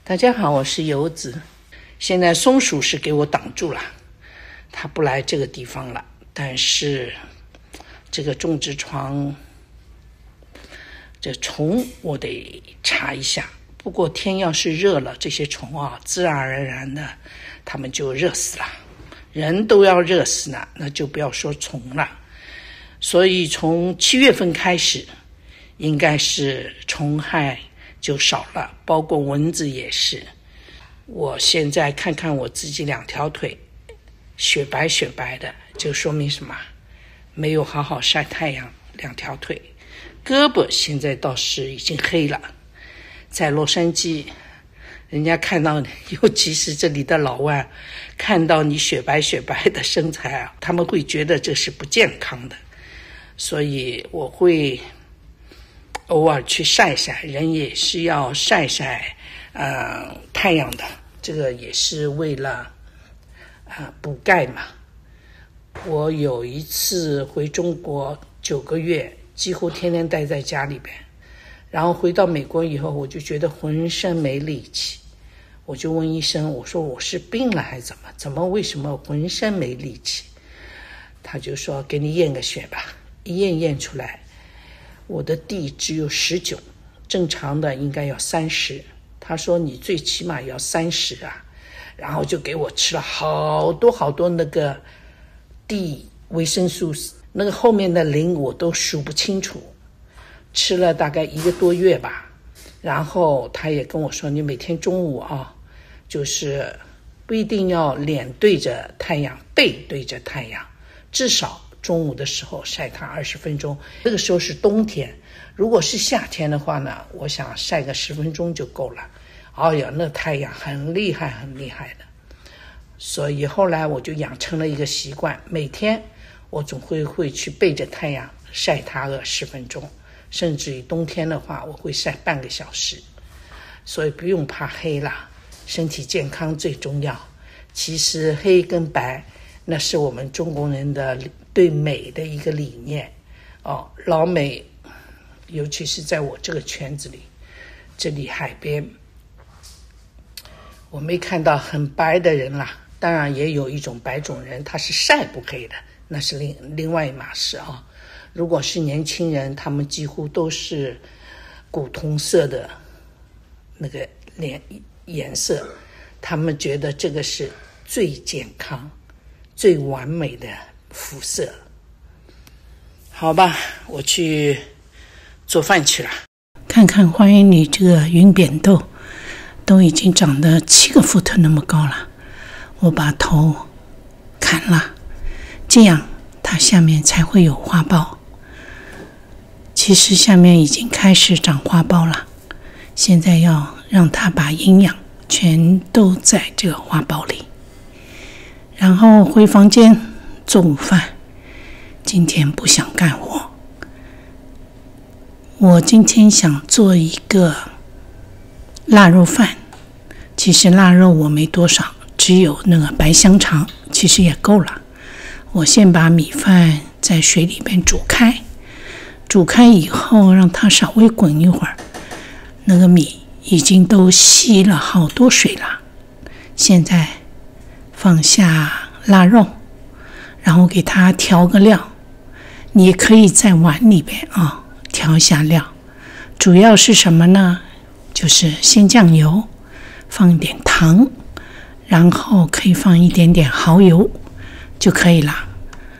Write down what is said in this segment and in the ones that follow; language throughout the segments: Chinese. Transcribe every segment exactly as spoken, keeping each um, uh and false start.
大家好，我是游子。现在松鼠是给我挡住了，它不来这个地方了。但是这个种植床，这虫我得查一下。不过天要是热了，这些虫啊，自然而然的，它们就热死了。人都要热死呢，那就不要说虫了。所以从七月份开始，应该是虫害就少了，包括蚊子也是。我现在看看我自己两条腿，雪白雪白的，就说明什么？没有好好晒太阳，两条腿。胳膊现在倒是已经黑了。在洛杉矶，人家看到你，尤其是这里的老外，看到你雪白雪白的身材啊，他们会觉得这是不健康的。所以我会偶尔去晒晒，人也是要晒晒呃太阳的，这个也是为了呃补钙嘛。我有一次回中国九个月，几乎天天待在家里边，然后回到美国以后，我就觉得浑身没力气，我就问医生，我说我是病了还是怎么？怎么为什么浑身没力气？他就说给你验个血吧，一验验出来，我的 D 只有十九，正常的应该要三十。他说你最起码要三十啊，然后就给我吃了好多好多那个 D 维生素，那个后面的零我都数不清楚，吃了大概一个多月吧。然后他也跟我说，你每天中午啊，就是不一定要脸对着太阳，背对着太阳，至少中午的时候晒它二十分钟。这个时候是冬天，如果是夏天的话呢，我想晒个十分钟就够了。哎呀，那太阳很厉害很厉害的。所以后来我就养成了一个习惯，每天我总会会去背着太阳晒它个十分钟，甚至于冬天的话我会晒半个小时。所以不用怕黑啦，身体健康最重要。其实黑跟白那是我们中国人的对美的一个理念哦，老美，尤其是在我这个圈子里，这里海边，我没看到很白的人啦。当然也有一种白种人，他是晒不黑的，那是另另外一码事啊。如果是年轻人，他们几乎都是古铜色的那个脸颜色，他们觉得这个是最健康最完美的肤色。好吧，我去做饭去了。看看花园里这个云扁豆都已经长得七个 foot 那么高了，我把头砍了，这样它下面才会有花苞。其实下面已经开始长花苞了，现在要让它把营养全都在这个花苞里。然后回房间做午饭，今天不想干活。我今天想做一个腊肉饭，其实腊肉我没多少，只有那个白香肠，其实也够了。我先把米饭在水里边煮开，煮开以后让它稍微滚一会儿，那个米已经都吸了好多水了。现在放下腊肉，然后给它调个料。你也可以在碗里边啊调一下料，主要是什么呢？就是鲜酱油，放一点糖，然后可以放一点点蚝油就可以了。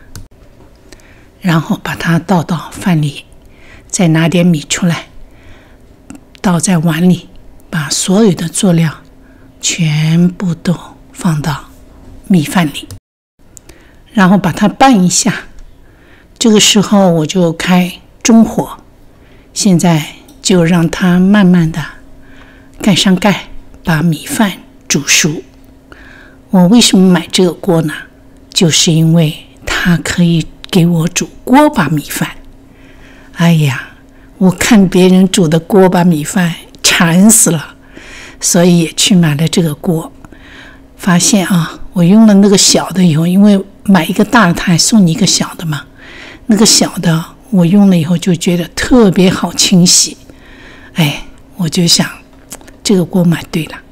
然后把它倒到饭里，再拿点米出来，倒在碗里，把所有的佐料全部都放到米饭里，然后把它拌一下。这个时候我就开中火，现在就让它慢慢的盖上盖，把米饭煮熟。我为什么买这个锅呢？就是因为它可以给我煮锅巴米饭。哎呀，我看别人煮的锅巴米饭馋死了，所以也去买了这个锅。发现啊，我用了那个小的以后，因为买一个大的他还送你一个小的嘛，那个小的我用了以后就觉得特别好清洗。哎，我就想这个锅买对了，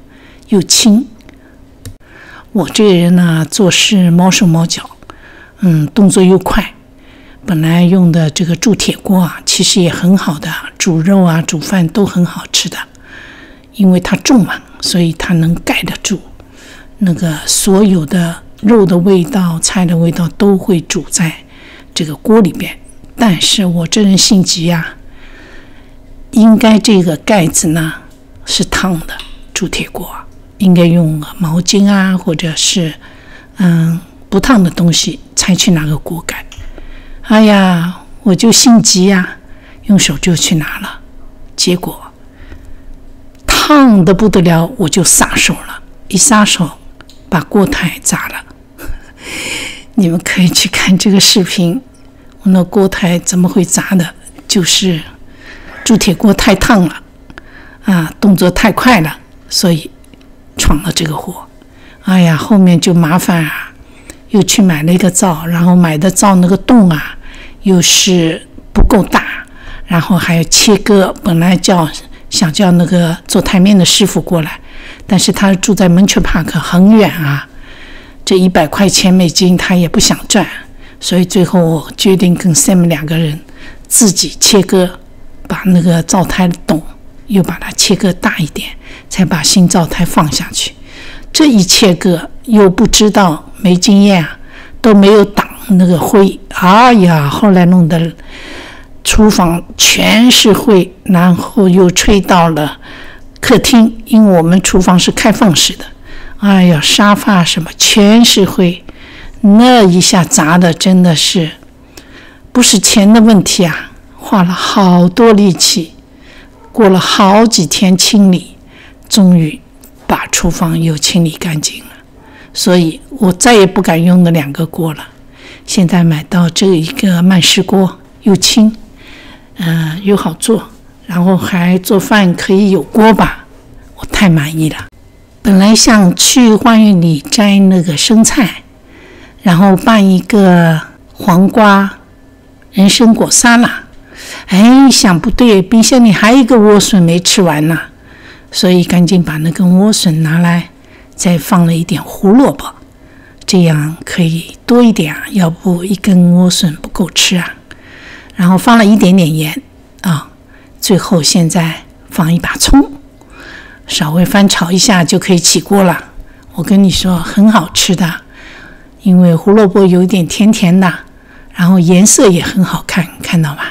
又轻。我这个人呢，做事毛手毛脚，嗯，动作又快。本来用的这个铸铁锅啊，其实也很好的，煮肉啊、煮饭都很好吃的，因为它重嘛，所以它能盖得住那个所有的肉的味道、菜的味道都会煮在这个锅里边。但是我这人性急呀、啊，应该这个盖子呢是烫的，铸铁锅应该用毛巾啊，或者是嗯不烫的东西才去拿个锅盖。哎呀，我就性急呀、啊，用手就去拿了，结果烫得不得了，我就撒手了，一撒手把锅台砸了。你们可以去看这个视频，我那锅台怎么会砸的？就是铸铁锅太烫了啊，动作太快了，所以闯了这个祸。哎呀，后面就麻烦啊，又去买了一个灶，然后买的灶那个洞啊又是不够大，然后还要切割，本来叫想叫那个做台面的师傅过来，但是他住在 Monterey Park 很远啊，这一百块钱美金他也不想赚，所以最后我决定跟 Sam 两个人自己切割，把那个灶台的洞又把它切割大一点，才把新灶台放下去。这一切割又不知道，没经验啊，都没有挡那个灰，哎呀，后来弄得厨房全是灰，然后又吹到了客厅，因为我们厨房是开放式的，哎呀，沙发什么全是灰，那一下砸的真的是不是钱的问题啊，花了好多力气，过了好几天清理，终于把厨房又清理干净了。所以我再也不敢用那两个锅了。现在买到这一个曼氏锅，又轻，嗯、呃，又好做，然后还做饭可以有锅巴，我太满意了。本来想去花园里摘那个生菜，然后拌一个黄瓜人参果沙拉，哎，想不对，冰箱里还有一个莴笋没吃完呢，所以赶紧把那根莴笋拿来，再放了一点胡萝卜，这样可以多一点啊，要不一根莴笋不够吃啊。然后放了一点点盐啊，最后现在放一把葱，稍微翻炒一下就可以起锅了。我跟你说很好吃的，因为胡萝卜有一点甜甜的，然后颜色也很好看，看到吗？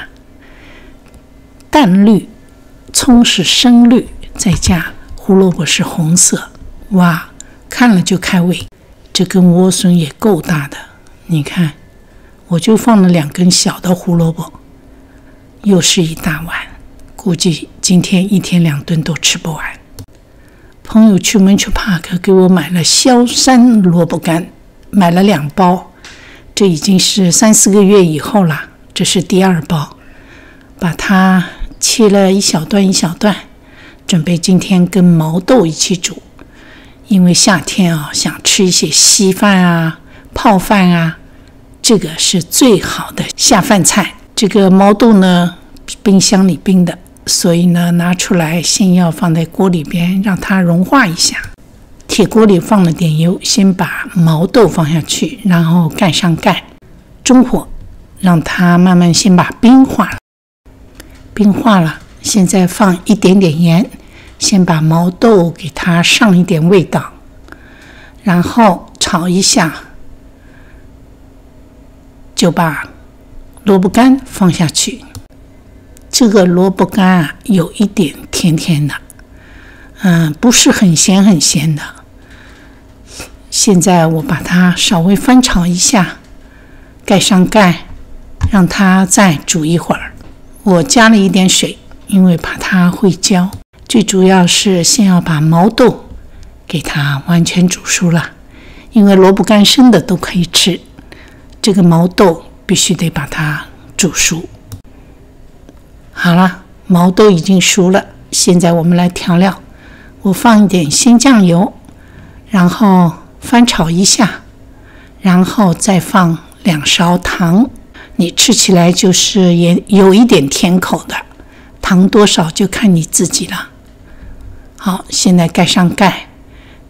淡绿，葱是深绿，再加胡萝卜是红色，哇，看了就开胃。这根莴笋也够大的，你看，我就放了两根小的胡萝卜，又是一大碗，估计今天一天两顿都吃不完。朋友去 Monterey Park 给我买了萧山萝卜干，买了两包，这已经是三四个月以后了，这是第二包，把它切了一小段一小段，准备今天跟毛豆一起煮。因为夏天啊，想吃一些稀饭啊、泡饭啊，这个是最好的下饭菜。这个毛豆呢，冰箱里冰的，所以呢，拿出来先要放在锅里边，让它融化一下。铁锅里放了点油，先把毛豆放下去，然后盖上盖，中火，让它慢慢先把冰化了。冰化了，现在放一点点盐。先把毛豆给它上一点味道，然后炒一下，就把萝卜干放下去。这个萝卜干啊，有一点甜甜的，嗯，不是很咸很咸的。现在我把它稍微翻炒一下，盖上盖，让它再煮一会儿。我加了一点水，因为怕它会焦。最主要是先要把毛豆给它完全煮熟了，因为萝卜干生的都可以吃，这个毛豆必须得把它煮熟。好了，毛豆已经熟了，现在我们来调料。我放一点鲜酱油，然后翻炒一下，然后再放两勺糖，你吃起来就是也有一点甜口的，糖多少就看你自己了。好，现在盖上盖，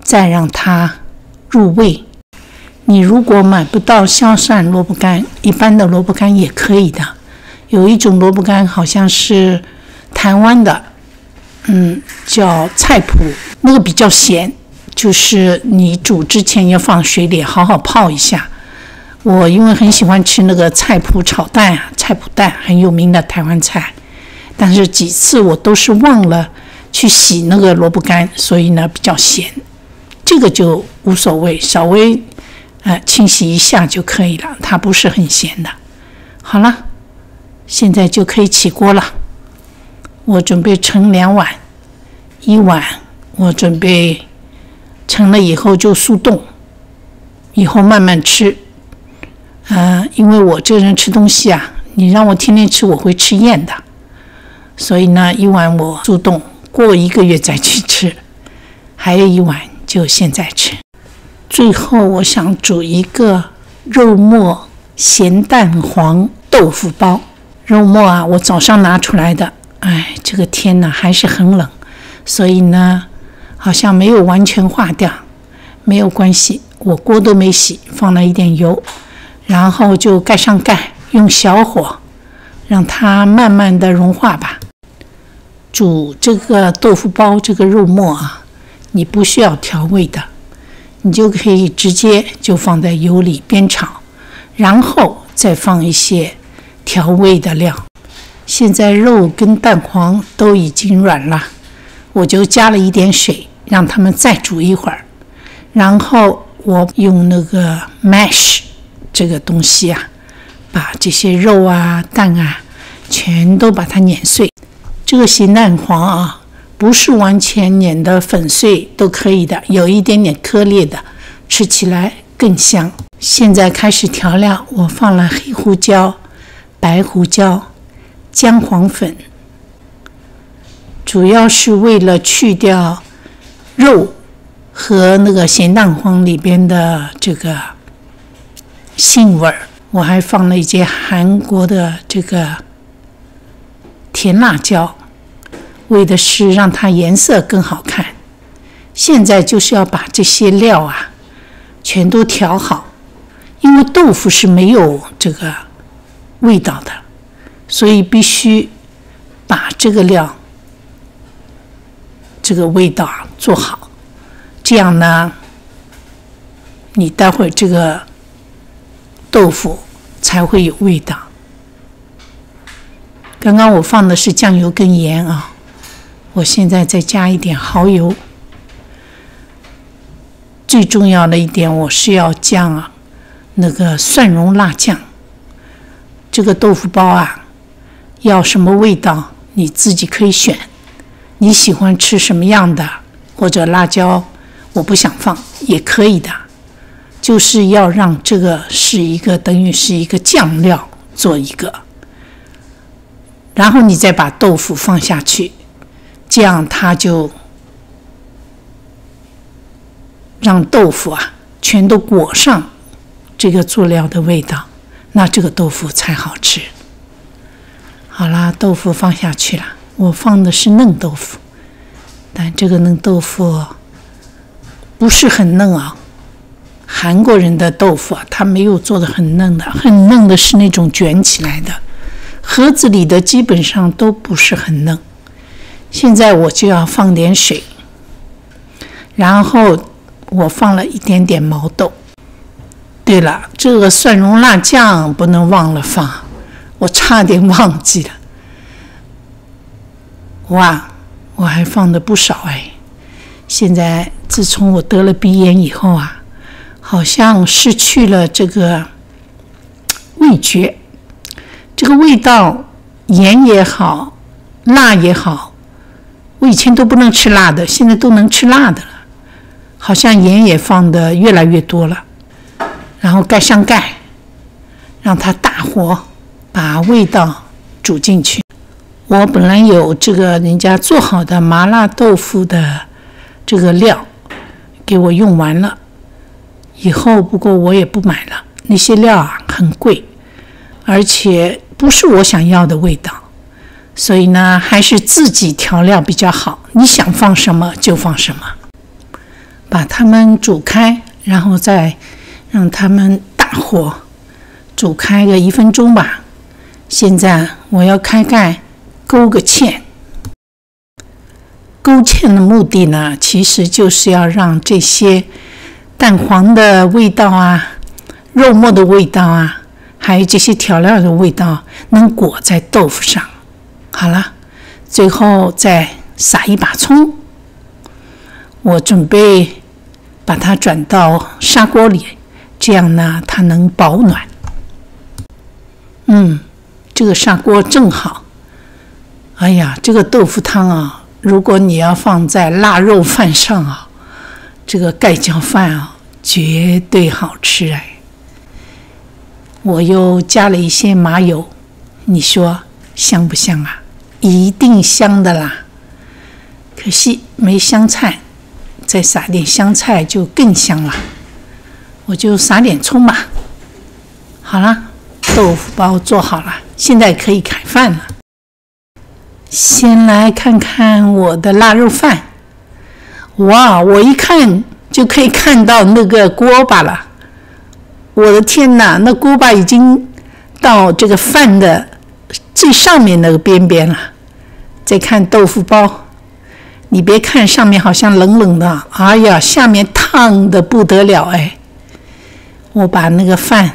再让它入味。你如果买不到香蒜萝卜干，一般的萝卜干也可以的。有一种萝卜干好像是台湾的，嗯，叫菜脯，那个比较咸，就是你煮之前要放水里好好泡一下。我因为很喜欢吃那个菜脯炒蛋啊，菜脯蛋很有名的台湾菜，但是几次我都是忘了去洗那个萝卜干，所以呢比较咸。这个就无所谓，稍微呃清洗一下就可以了，它不是很咸的。好了，现在就可以起锅了。我准备盛两碗，一碗我准备盛了以后就速冻，以后慢慢吃。呃，因为我这人吃东西啊，你让我天天吃，我会吃厌的。所以呢，一碗我速冻，过一个月再去吃。还有一碗就现在吃。最后我想煮一个肉末咸蛋黄豆腐包。肉末啊，我早上拿出来的，哎，这个天呢还是很冷，所以呢好像没有完全化掉，没有关系，我锅都没洗，放了一点油，然后就盖上盖，用小火让它慢慢的融化吧。煮这个豆腐包这个肉末啊，你不需要调味的，你就可以直接就放在油里煸炒，然后再放一些调味的料。现在肉跟蛋黄都已经软了，我就加了一点水，让它们再煮一会儿。然后我用那个 mash 这个东西啊，把这些肉啊、蛋啊全都把它碾碎。这个咸蛋黄啊，不是完全碾的粉碎都可以的，有一点点颗粒的，吃起来更香。现在开始调料，我放了黑胡椒、白胡椒、姜黄粉，主要是为了去掉肉和那个咸蛋黄里边的这个腥味儿。我还放了一些韩国的这个甜辣椒，为的是让它颜色更好看。现在就是要把这些料啊全都调好，因为豆腐是没有这个味道的，所以必须把这个料这个味道做好，这样呢你待会儿这个豆腐才会有味道。刚刚我放的是酱油跟盐啊，我现在再加一点蚝油。最重要的一点，我是要酱啊那个蒜蓉辣酱。这个豆腐包啊，要什么味道你自己可以选，你喜欢吃什么样的，或者辣椒我不想放也可以的，就是要让这个是一个等于是一个酱料做一个，然后你再把豆腐放下去，这样它就让豆腐啊全都裹上这个佐料的味道，那这个豆腐才好吃。好啦，豆腐放下去了，我放的是嫩豆腐，但这个嫩豆腐不是很嫩啊。韩国人的豆腐啊，它没有做的很嫩的，很嫩的是那种卷起来的，盒子里的基本上都不是很嫩。现在我就要放点水，然后我放了一点点毛豆。对了，这个蒜蓉辣酱不能忘了放，我差点忘记了。哇，我还放的不少哎！现在自从我得了鼻炎以后啊，好像失去了这个味觉，这个味道，盐也好，辣也好，我以前都不能吃辣的，现在都能吃辣的了。好像盐也放的越来越多了。然后盖上盖，让它大火把味道煮进去。我本来有这个人家做好的麻辣豆腐的这个料给我用完了，以后不过我也不买了，那些料啊很贵，而且不是我想要的味道，所以呢还是自己调料比较好，你想放什么就放什么。 把它们煮开，然后再让它们大火煮开个一分钟吧。现在我要开盖勾个芡。勾芡的目的呢，其实就是要让这些蛋黄的味道啊、肉末的味道啊，还有这些调料的味道能裹在豆腐上。好了，最后再撒一把葱。我准备把它转到砂锅里，这样呢它能保暖。嗯，这个砂锅正好。哎呀，这个豆腐汤啊，如果你要放在腊肉饭上啊，这个盖浇饭啊，绝对好吃哎。我又加了一些麻油，你说香不香啊？一定香的啦。可惜没香菜，再撒点香菜就更香了。我就撒点葱吧。好了，豆腐包做好了，现在可以开饭了。先来看看我的腊肉饭。哇，我一看就可以看到那个锅巴了。我的天哪，那锅巴已经到这个饭的最上面那个边边了。再看豆腐包，你别看上面好像冷冷的，哎呀，下面烫的不得了哎。我把那个饭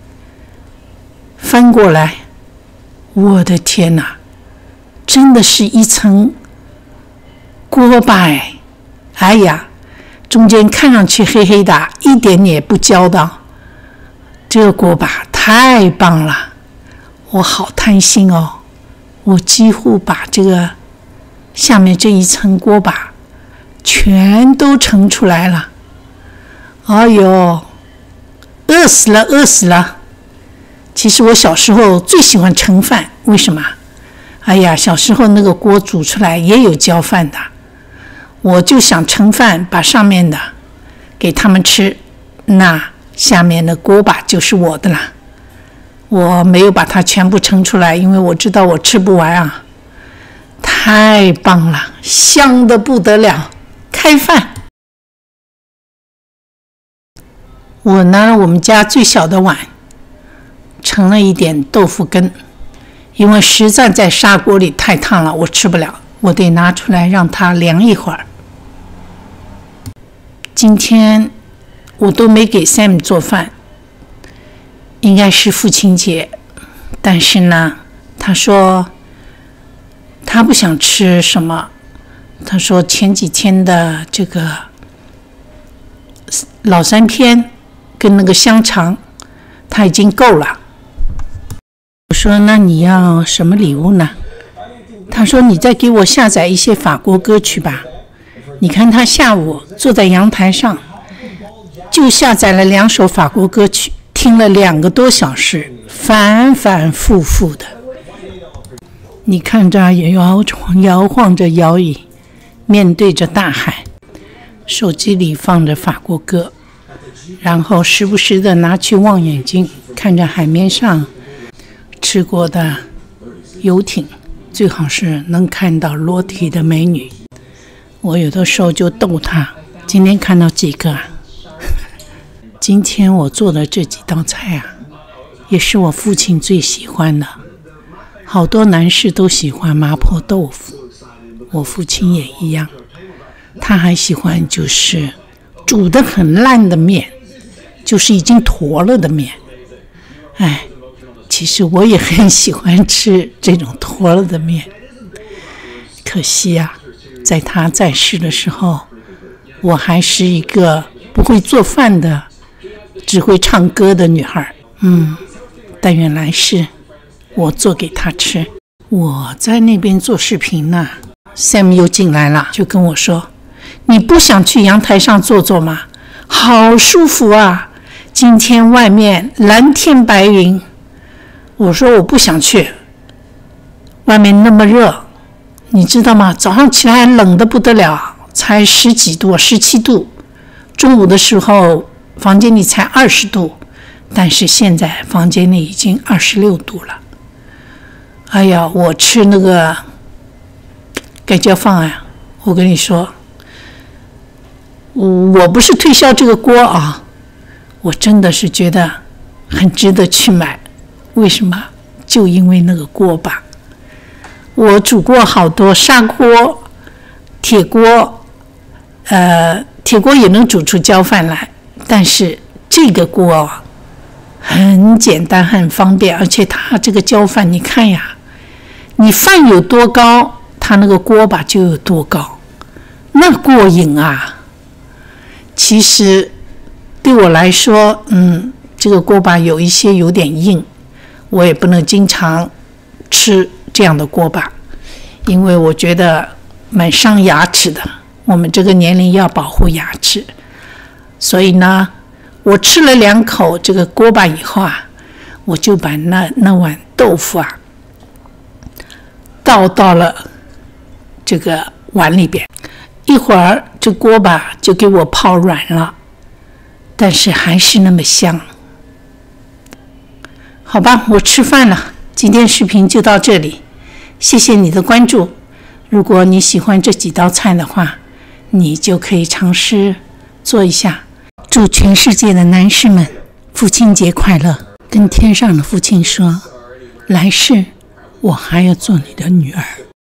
翻过来，我的天哪，真的是一层锅巴哎！哎呀，中间看上去黑黑的，一点点也不焦的。这个锅巴太棒了，我好贪心哦！我几乎把这个下面这一层锅巴全都盛出来了。哎呦，饿死了，饿死了！其实我小时候最喜欢盛饭，为什么？哎呀，小时候那个锅煮出来也有焦饭的，我就想盛饭，把上面的给他们吃，那下面的锅巴就是我的啦。我没有把它全部盛出来，因为我知道我吃不完啊。太棒了，香得不得了！开饭。我拿了我们家最小的碗，盛了一点豆腐根。因为实在在砂锅里太烫了，我吃不了，我得拿出来让它凉一会儿。今天我都没给 Sam 做饭，应该是父亲节，但是呢，他说他不想吃什么，他说前几天的这个老三片跟那个香肠他已经够了。我说那你要什么礼物呢？他说你再给我下载一些法国歌曲吧。你看他下午坐在阳台上就下载了两首法国歌曲，听了两个多小时，反反复复的。你看着也摇摇晃着摇椅，面对着大海，手机里放着法国歌，然后时不时的拿去望远镜看着海面上吃过的游艇，最好是能看到裸体的美女。我有的时候就逗他，今天看到几个啊？今天我做的这几道菜啊，也是我父亲最喜欢的。好多男士都喜欢麻婆豆腐，我父亲也一样。他还喜欢就是煮得很烂的面，就是已经坨了的面。哎，其实我也很喜欢吃这种坨了的面。可惜啊，在他在世的时候，我还是一个不会做饭的，只会唱歌的女孩。嗯，但愿来世我做给他吃。我在那边做视频呢， Sam 又进来了，就跟我说，你不想去阳台上坐坐吗？好舒服啊，今天外面蓝天白云。我说我不想去，外面那么热，你知道吗？早上起来冷得不得了，才十几度，十七度。中午的时候房间里才二十度，但是现在房间里已经二十六度了。哎呀，我吃那个盖浇饭啊，我跟你说， 我不是推销这个锅啊，我真的是觉得很值得去买。为什么？就因为那个锅巴。我煮过好多砂锅、铁锅，呃，铁锅也能煮出焦饭来，但是这个锅啊，很简单，很方便，而且它这个焦饭，你看呀，你饭有多高，它那个锅巴就有多高，那过瘾啊！其实对我来说，嗯，这个锅巴有一些有点硬，我也不能经常吃这样的锅巴，因为我觉得蛮伤牙齿的。我们这个年龄要保护牙齿，所以呢，我吃了两口这个锅巴以后啊，我就把那那碗豆腐啊倒到了这个碗里边，一会儿这锅巴就给我泡软了，但是还是那么香。好吧，我吃饭了，今天视频就到这里，谢谢你的关注。如果你喜欢这几道菜的话，你就可以尝试做一下。祝全世界的男士们父亲节快乐，跟天上的父亲说，来世我还要做你的女儿。